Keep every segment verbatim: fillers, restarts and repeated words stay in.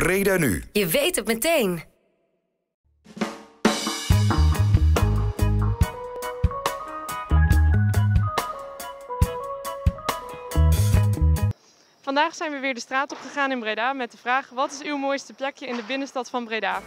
Breda Nu. Je weet het meteen. Vandaag zijn we weer de straat op gegaan in Breda met de vraag: wat is uw mooiste plekje in de binnenstad van Breda?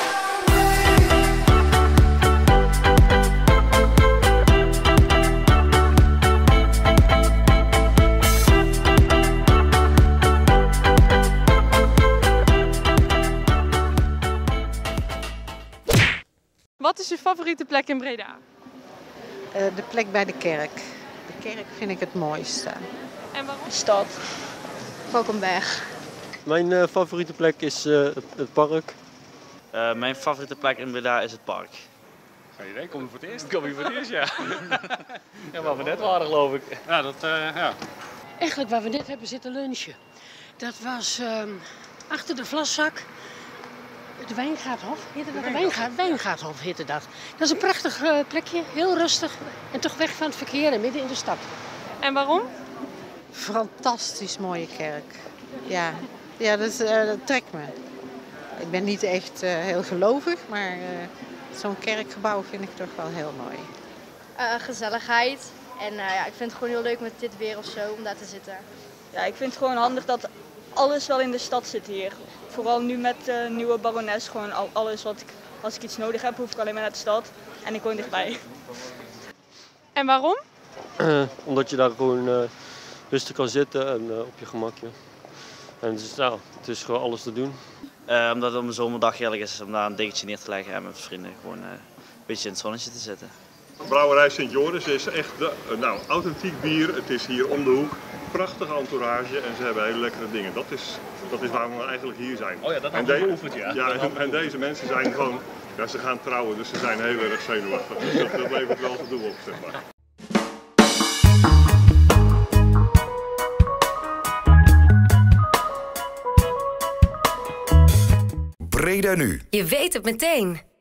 Wat is uw favoriete plek in Breda? Uh, de plek bij de kerk. De kerk vind ik het mooiste. En waarom? Stad. Valkenberg. Mijn uh, favoriete plek is uh, het, het park. Uh, mijn favoriete plek in Breda is het park. Geen idee, kom je voor het eerst? Kom je voor het eerst, ja. Ja, waar we net waren, geloof ik. Ja, dat, uh, ja. Eigenlijk waar we net hebben zitten lunchen. Dat was uh, achter de Vlaszak. Het Wijngaardhof, heette dat? De Wijngaard, Wijngaardhof heette dat. Dat is een prachtig uh, plekje, heel rustig en toch weg van het verkeer en midden in de stad. En waarom? Fantastisch mooie kerk. Ja, ja dat, uh, dat trekt me. Ik ben niet echt uh, heel gelovig, maar uh, zo'n kerkgebouw vind ik toch wel heel mooi. Uh, gezelligheid en uh, ja, ik vind het gewoon heel leuk met dit weer of zo om daar te zitten. Ja, ik vind het gewoon handig dat alles wel in de stad zit hier. Vooral nu met de uh, nieuwe barones, gewoon al, alles wat ik, als ik iets nodig heb, hoef ik alleen maar naar de stad en ik woon dichtbij. En waarom? Uh, omdat je daar gewoon uh, rustig kan zitten en uh, op je gemakje. En het is, nou, het is gewoon alles te doen. Uh, omdat het op een zomerdag heerlijk is om daar een dekentje neer te leggen en met vrienden gewoon uh, een beetje in het zonnetje te zitten. Brouwerij Sint Joris is echt de, nou, authentiek bier. Het is hier om de hoek. Prachtige entourage en ze hebben hele lekkere dingen. Dat is, dat is waarom we eigenlijk hier zijn. Oh ja, dat hebben we geoefend, ja. Ja, en, en deze mensen zijn gewoon, ja, ze gaan trouwen, dus ze zijn heel erg zenuwachtig. Dus dat, dat levert wel gedoe op, zeg maar. Breda Nu. Je weet het meteen.